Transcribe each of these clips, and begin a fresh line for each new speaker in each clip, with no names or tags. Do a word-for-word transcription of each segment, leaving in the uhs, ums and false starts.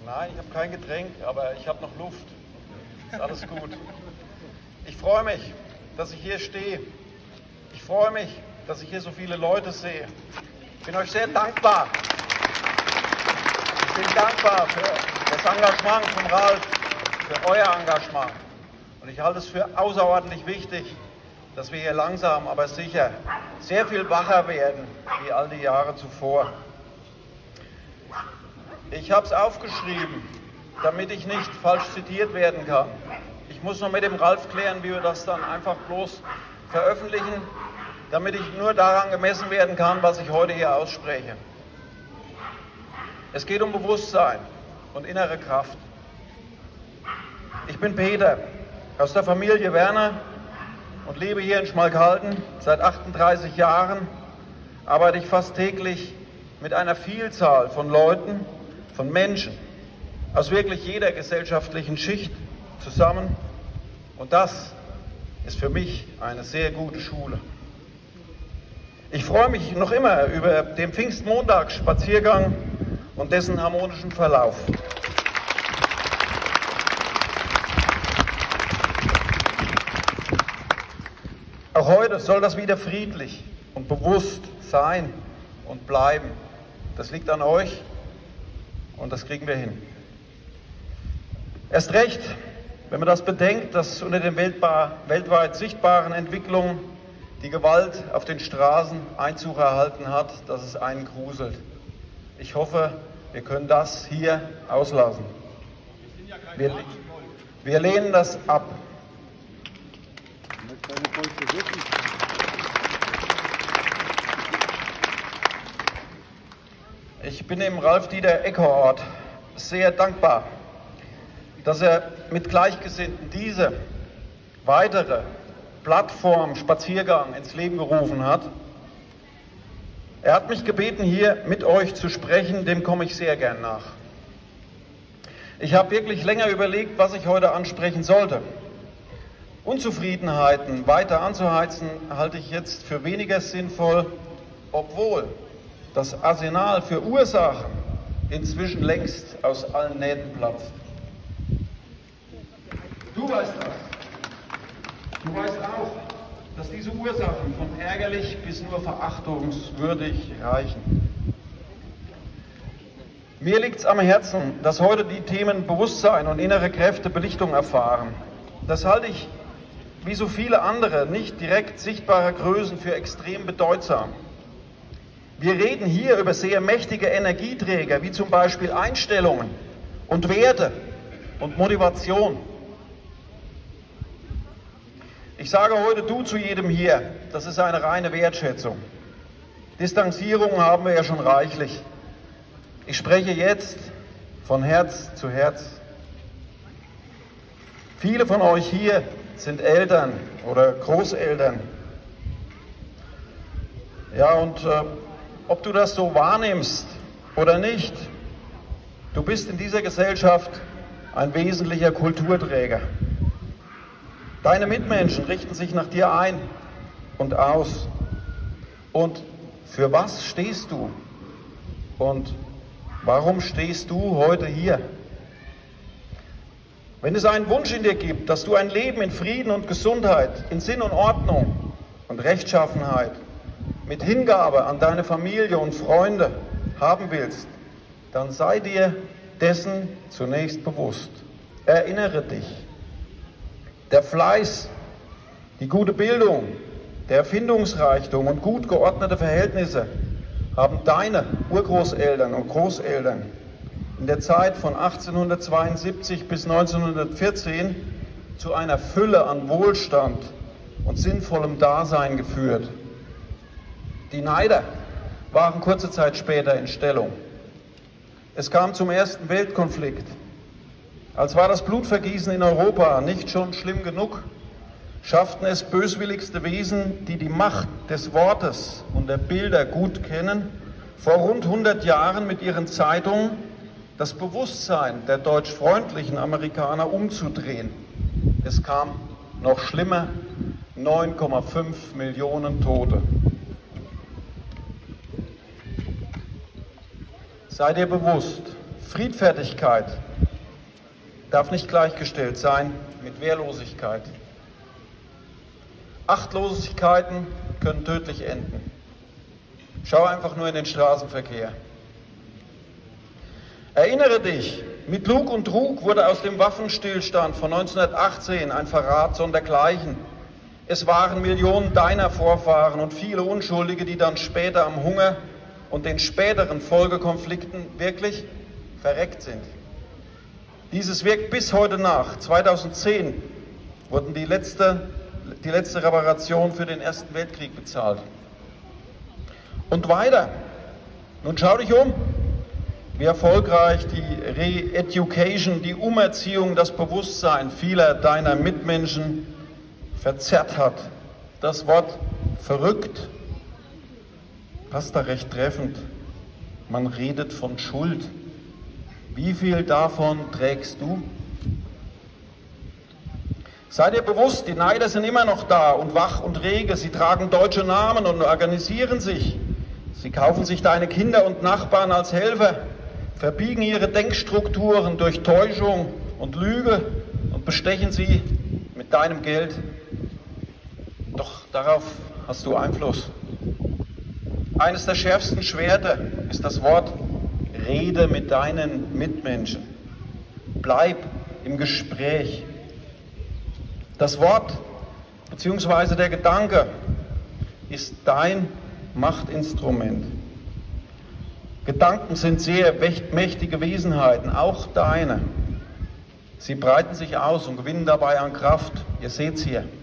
Nein, ich habe kein Getränk, aber ich habe noch Luft. Ist alles gut. Ich freue mich, dass ich hier stehe. Ich freue mich, dass ich hier so viele Leute sehe. Ich bin euch sehr dankbar. Ich bin dankbar für das Engagement von Ralf, für euer Engagement. Und ich halte es für außerordentlich wichtig, dass wir hier langsam, aber sicher sehr viel wacher werden, wie all die Jahre zuvor. Ich habe es aufgeschrieben, damit ich nicht falsch zitiert werden kann. Ich muss noch mit dem Ralf klären, wie wir das dann einfach bloß veröffentlichen, damit ich nur daran gemessen werden kann, was ich heute hier ausspreche. Es geht um Bewusstsein und innere Kraft. Ich bin Peter aus der Familie Werner und lebe hier in Schmalkalden. Seit achtunddreißig Jahren arbeite ich fast täglich mit einer Vielzahl von Leuten, von Menschen aus wirklich jeder gesellschaftlichen Schicht zusammen. Und das ist für mich eine sehr gute Schule. Ich freue mich noch immer über den Pfingstmontagsspaziergang und dessen harmonischen Verlauf. Auch heute soll das wieder friedlich und bewusst sein und bleiben. Das liegt an euch und das kriegen wir hin. Erst recht, wenn man das bedenkt, dass unter den weltweit sichtbaren Entwicklungen die Gewalt auf den Straßen Einzug erhalten hat, dass es einen gruselt. Ich hoffe, wir können das hier auslassen. Wir, wir lehnen das ab. Ich bin dem Ralf-Dieter Eckhardt sehr dankbar, dass er mit Gleichgesinnten diese weitere Plattform Spaziergang ins Leben gerufen hat. Er hat mich gebeten, hier mit euch zu sprechen, dem komme ich sehr gern nach. Ich habe wirklich länger überlegt, was ich heute ansprechen sollte. Unzufriedenheiten weiter anzuheizen, halte ich jetzt für weniger sinnvoll, obwohl das Arsenal für Ursachen inzwischen längst aus allen Nähten platzt. Du weißt das. Du weißt auch, dass diese Ursachen von ärgerlich bis nur verachtungswürdig reichen. Mir liegt es am Herzen, dass heute die Themen Bewusstsein und innere Kräfte Belichtung erfahren. Das halte ich, wie so viele andere, nicht direkt sichtbare Größen für extrem bedeutsam. Wir reden hier über sehr mächtige Energieträger, wie zum Beispiel Einstellungen und Werte und Motivation. Ich sage heute du zu jedem hier, das ist eine reine Wertschätzung. Distanzierung haben wir ja schon reichlich. Ich spreche jetzt von Herz zu Herz. Viele von euch hier sind Eltern oder Großeltern. Ja, und äh, ob du das so wahrnimmst oder nicht, du bist in dieser Gesellschaft ein wesentlicher Kulturträger. Deine Mitmenschen richten sich nach dir ein und aus. Und für was stehst du? Und warum stehst du heute hier? Wenn es einen Wunsch in dir gibt, dass du ein Leben in Frieden und Gesundheit, in Sinn und Ordnung und Rechtschaffenheit, mit Hingabe an deine Familie und Freunde haben willst, dann sei dir dessen zunächst bewusst. Erinnere dich. Der Fleiß, die gute Bildung, der Erfindungsreichtum und gut geordnete Verhältnisse haben deine Urgroßeltern und Großeltern in der Zeit von achtzehnhundertzweiundsiebzig bis neunzehnhundertvierzehn zu einer Fülle an Wohlstand und sinnvollem Dasein geführt. Die Neider waren kurze Zeit später in Stellung. Es kam zum Ersten Weltkonflikt. Als war das Blutvergießen in Europa nicht schon schlimm genug, schafften es böswilligste Wesen, die die Macht des Wortes und der Bilder gut kennen, vor rund hundert Jahren mit ihren Zeitungen das Bewusstsein der deutschfreundlichen Amerikaner umzudrehen. Es kam noch schlimmer, neun Komma fünf Millionen Tote. Sei dir bewusst, Friedfertigkeit darf nicht gleichgestellt sein mit Wehrlosigkeit. Achtlosigkeiten können tödlich enden. Schau einfach nur in den Straßenverkehr. Erinnere dich, mit Lug und Trug wurde aus dem Waffenstillstand von neunzehnhundertachtzehn ein Verrat sondergleichen. Es waren Millionen deiner Vorfahren und viele Unschuldige, die dann später am Hunger und den späteren Folgekonflikten wirklich verreckt sind. Dieses wirkt bis heute nach. zweitausendzehn wurden die letzte, die letzte Reparation für den Ersten Weltkrieg bezahlt. Und weiter. Nun schau dich um, wie erfolgreich die Re-Education, die Umerziehung, das Bewusstsein vieler deiner Mitmenschen verzerrt hat. Das Wort verrückt passt da recht treffend. Man redet von Schuld. Wie viel davon trägst du? Sei dir bewusst, die Neider sind immer noch da und wach und rege. Sie tragen deutsche Namen und organisieren sich. Sie kaufen sich deine Kinder und Nachbarn als Helfer, verbiegen ihre Denkstrukturen durch Täuschung und Lüge und bestechen sie mit deinem Geld. Doch darauf hast du Einfluss. Eines der schärfsten Schwerter ist das Wort: Rede mit deinen Mitmenschen. Bleib im Gespräch. Das Wort bzw. der Gedanke ist dein Machtinstrument. Gedanken sind sehr mächtige Wesenheiten, auch deine. Sie breiten sich aus und gewinnen dabei an Kraft. Ihr seht es hier.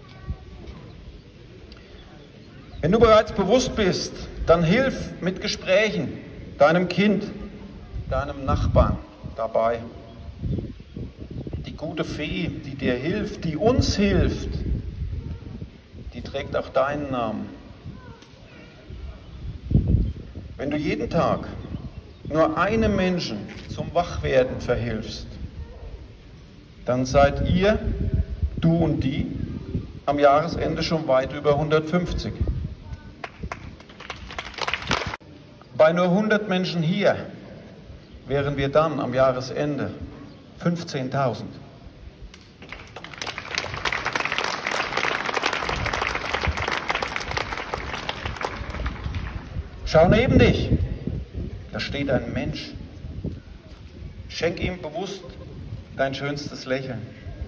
Wenn du bereits bewusst bist, dann hilf mit Gesprächen deinem Kind, deinem Nachbarn dabei. Die gute Fee, die dir hilft, die uns hilft, die trägt auch deinen Namen. Wenn du jeden Tag nur einem Menschen zum Wachwerden verhilfst, dann seid ihr, du und die, am Jahresende schon weit über hundertfünfzig. Bei nur hundert Menschen hier wären wir dann am Jahresende fünfzehntausend. Schau neben dich, da steht ein Mensch. Schenk ihm bewusst dein schönstes Lächeln.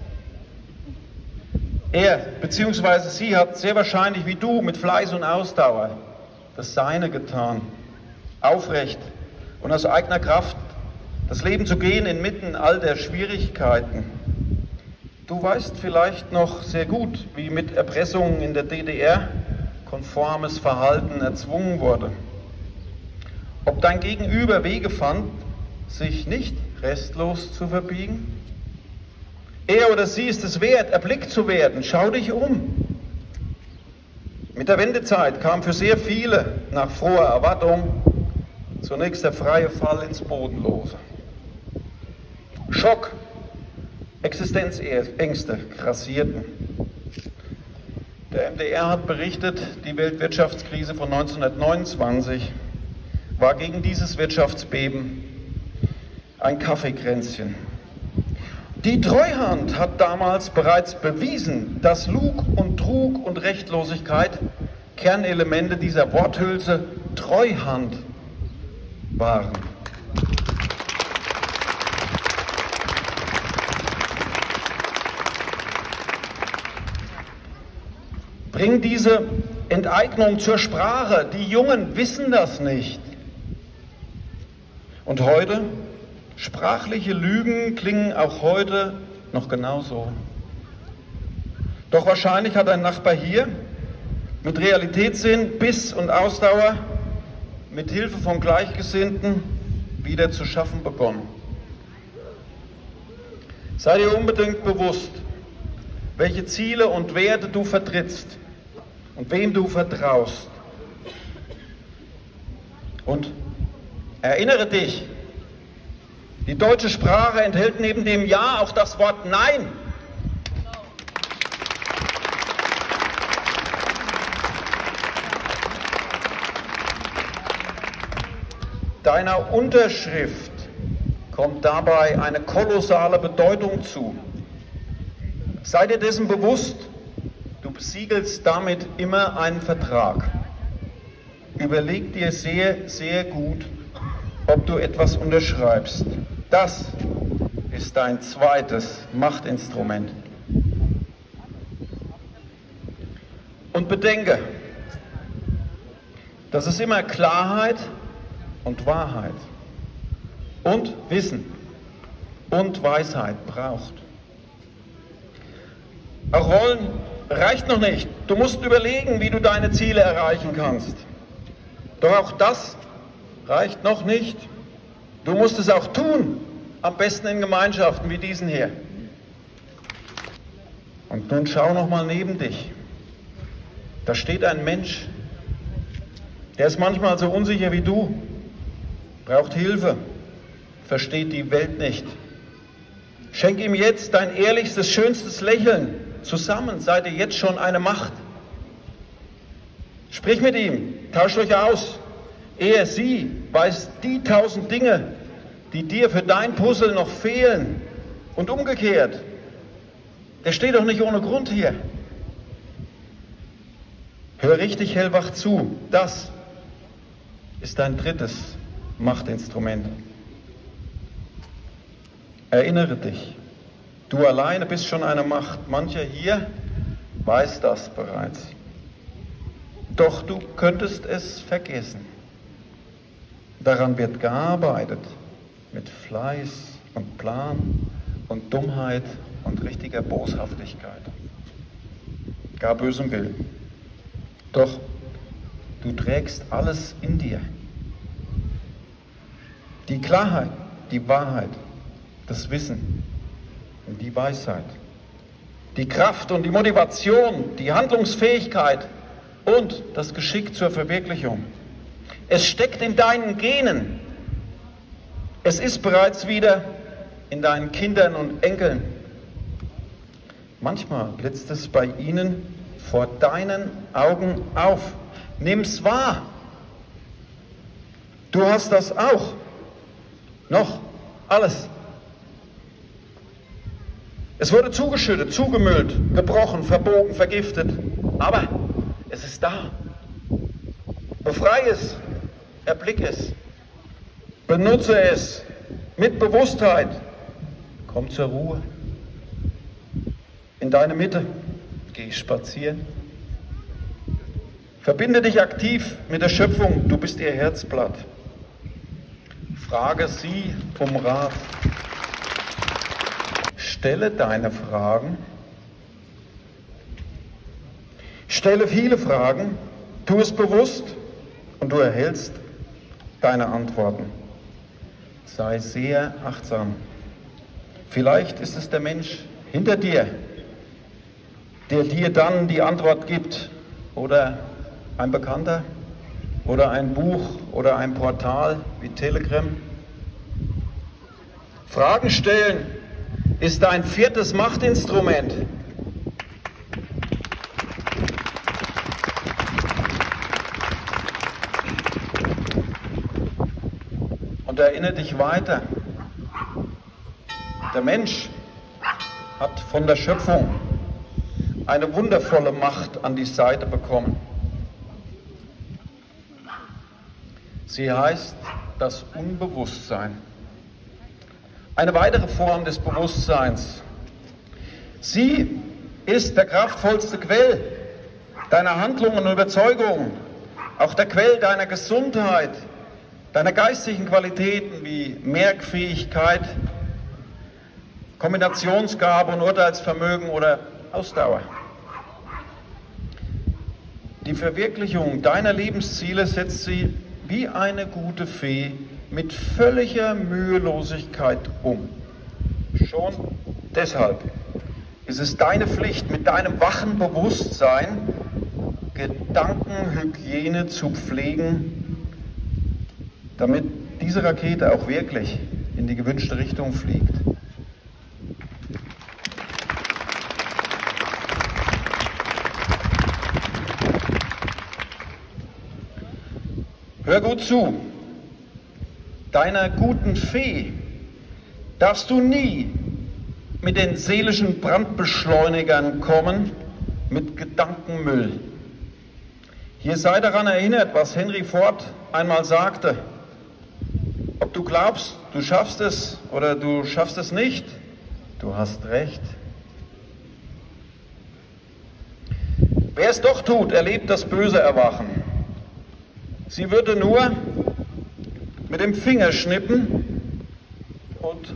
Er bzw. sie hat sehr wahrscheinlich wie du mit Fleiß und Ausdauer das Seine getan, aufrecht und aus eigener Kraft das Leben zu gehen inmitten all der Schwierigkeiten. Du weißt vielleicht noch sehr gut, wie mit Erpressungen in der D D R konformes Verhalten erzwungen wurde. Ob dein Gegenüber Wege fand, sich nicht restlos zu verbiegen? Er oder sie ist es wert, erblickt zu werden. Schau dich um. Mit der Wendezeit kam für sehr viele nach froher Erwartung zunächst der freie Fall ins Bodenlose. Schock, Existenzängste grassierten. Der M D R hat berichtet, die Weltwirtschaftskrise von neunzehnhundertneunundzwanzig war gegen dieses Wirtschaftsbeben ein Kaffeekränzchen. Die Treuhand hat damals bereits bewiesen, dass Lug und Trug und Rechtlosigkeit Kernelemente dieser Worthülse Treuhand waren. Bring diese Enteignung zur Sprache. Die Jungen wissen das nicht. Und heute? Sprachliche Lügen klingen auch heute noch genauso. Doch wahrscheinlich hat ein Nachbar hier mit Realitätssinn, Biss und Ausdauer, mit Hilfe von Gleichgesinnten wieder zu schaffen begonnen. Sei dir unbedingt bewusst, welche Ziele und Werte du vertrittst und wem du vertraust. Und erinnere dich, die deutsche Sprache enthält neben dem Ja auch das Wort Nein. Deiner Unterschrift kommt dabei eine kolossale Bedeutung zu. Sei dir dessen bewusst, du besiegelst damit immer einen Vertrag. Überleg dir sehr, sehr gut, ob du etwas unterschreibst. Das ist dein zweites Machtinstrument. Und bedenke, dass es immer Klarheit und Wahrheit und Wissen und Weisheit braucht. Auch Wollen reicht noch nicht. Du musst überlegen, wie du deine Ziele erreichen kannst. Doch auch das reicht noch nicht. Du musst es auch tun, am besten in Gemeinschaften wie diesen hier. Und nun schau noch mal neben dich. Da steht ein Mensch, der ist manchmal so unsicher wie du, braucht Hilfe, versteht die Welt nicht. Schenk ihm jetzt dein ehrlichstes, schönstes Lächeln. Zusammen seid ihr jetzt schon eine Macht. Sprich mit ihm, tauscht euch aus. Er, sie weiß die tausend Dinge, die dir für dein Puzzle noch fehlen. Und umgekehrt. Der steht doch nicht ohne Grund hier. Hör richtig hellwach zu. Das ist dein drittes Machtinstrument. Erinnere dich, du alleine bist schon eine Macht. Mancher hier weiß das bereits. Doch du könntest es vergessen. Daran wird gearbeitet mit Fleiß und Plan und Dummheit und richtiger Boshaftigkeit. Gar bösem Willen. Doch du trägst alles in dir. Die Klarheit, die Wahrheit, das Wissen und die Weisheit, die Kraft und die Motivation, die Handlungsfähigkeit und das Geschick zur Verwirklichung. Es steckt in deinen Genen. Es ist bereits wieder in deinen Kindern und Enkeln. Manchmal blitzt es bei ihnen vor deinen Augen auf. Nimm's wahr. Du hast das auch. Noch alles. Es wurde zugeschüttet, zugemüllt, gebrochen, verbogen, vergiftet. Aber es ist da. Befreie es, erblick es, benutze es mit Bewusstheit. Komm zur Ruhe. In deine Mitte, geh spazieren. Verbinde dich aktiv mit der Schöpfung, du bist ihr Herzblatt. Frage sie um Rat. Stelle deine Fragen. Stelle viele Fragen, tu es bewusst und du erhältst deine Antworten. Sei sehr achtsam. Vielleicht ist es der Mensch hinter dir, der dir dann die Antwort gibt, oder ein Bekannter oder ein Buch oder ein Portal wie Telegram. Fragen stellen ist dein viertes Machtinstrument. Und erinnere dich weiter. Der Mensch hat von der Schöpfung eine wundervolle Macht an die Seite bekommen. Sie heißt das Unbewusstsein. Eine weitere Form des Bewusstseins. Sie ist der kraftvollste Quell deiner Handlungen und Überzeugungen, auch der Quell deiner Gesundheit, deiner geistigen Qualitäten wie Merkfähigkeit, Kombinationsgabe und Urteilsvermögen oder Ausdauer. Die Verwirklichung deiner Lebensziele setzt sie wie eine gute Fee mit völliger Mühelosigkeit um. Schon deshalb ist es deine Pflicht, mit deinem wachen Bewusstsein Gedankenhygiene zu pflegen, damit diese Rakete auch wirklich in die gewünschte Richtung fliegt. Hör gut zu. Deiner guten Fee darfst du nie mit den seelischen Brandbeschleunigern kommen, mit Gedankenmüll. Hier sei daran erinnert, was Henry Ford einmal sagte: Ob du glaubst, du schaffst es oder du schaffst es nicht, du hast recht. Wer es doch tut, erlebt das Böse erwachen. Sie würde nur mit dem Finger schnippen und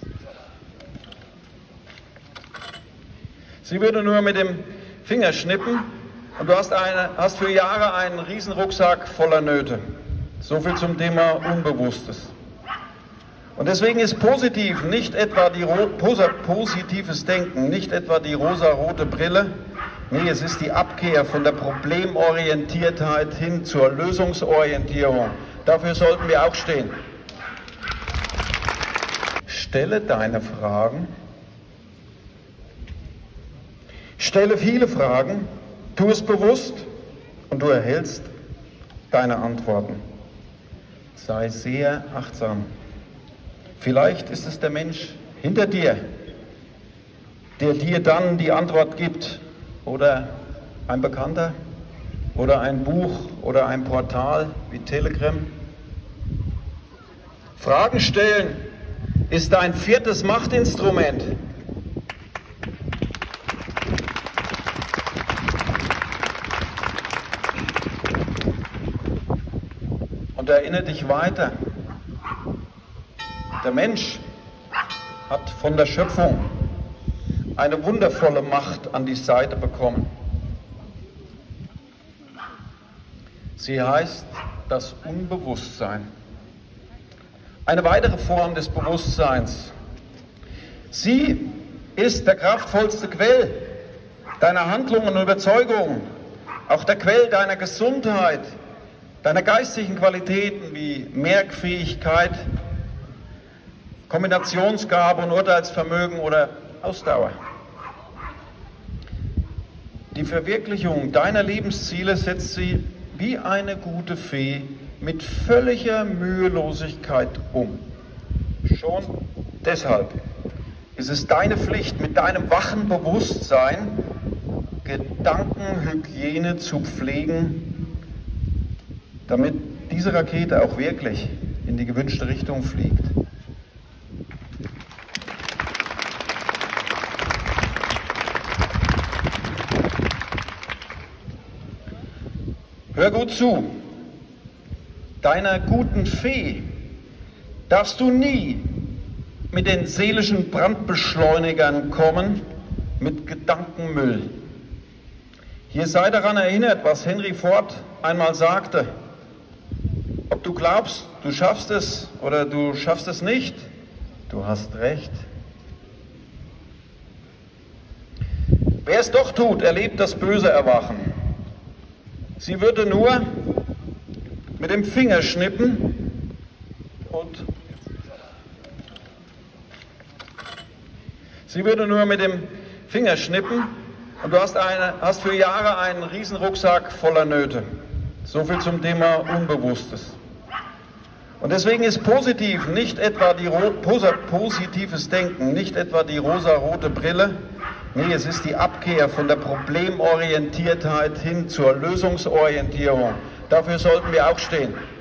sie würde nur mit dem Finger schnippen und du hast, eine, hast für Jahre einen Riesenrucksack voller Nöte. So viel zum Thema Unbewusstes. Und deswegen ist positiv nicht etwa die positives Denken, nicht etwa die rosarote Brille. Nee, es ist die Abkehr von der Problemorientiertheit hin zur Lösungsorientierung. Dafür sollten wir auch stehen. Stelle deine Fragen. Stelle viele Fragen, tu es bewusst und du erhältst deine Antworten. Sei sehr achtsam. Vielleicht ist es der Mensch hinter dir, der dir dann die Antwort gibt, oder ein Bekannter, oder ein Buch, oder ein Portal wie Telegram. Fragen stellen ist dein viertes Machtinstrument. Und erinnere dich weiter. Der Mensch hat von der Schöpfung eine wundervolle Macht an die Seite bekommen. Sie heißt das Unbewusstsein. Eine weitere Form des Bewusstseins. Sie ist der kraftvollste Quell deiner Handlungen und Überzeugungen, auch der Quell deiner Gesundheit, deiner geistigen Qualitäten wie Merkfähigkeit, Kombinationsgabe und Urteilsvermögen oder Ausdauer. Die Verwirklichung deiner Lebensziele setzt sie wie eine gute Fee mit völliger Mühelosigkeit um. Schon deshalb ist es deine Pflicht, mit deinem wachen Bewusstsein Gedankenhygiene zu pflegen, damit diese Rakete auch wirklich in die gewünschte Richtung fliegt. Hör gut zu, deiner guten Fee darfst du nie mit den seelischen Brandbeschleunigern kommen, mit Gedankenmüll. Hier sei daran erinnert, was Henry Ford einmal sagte: Ob du glaubst, du schaffst es oder du schaffst es nicht, du hast recht. Wer es doch tut, erlebt das Böse erwachen. Sie würde nur mit dem Finger schnippen und sie würde nur mit dem Finger schnippen und du hast, eine, hast für Jahre einen Riesenrucksack voller Nöte. So viel zum Thema Unbewusstes. Und deswegen ist positiv nicht etwa die positives Denken, nicht etwa die rosarote Brille. Nee, es ist die Abkehr von der Problemorientiertheit hin zur Lösungsorientierung. Dafür sollten wir auch stehen.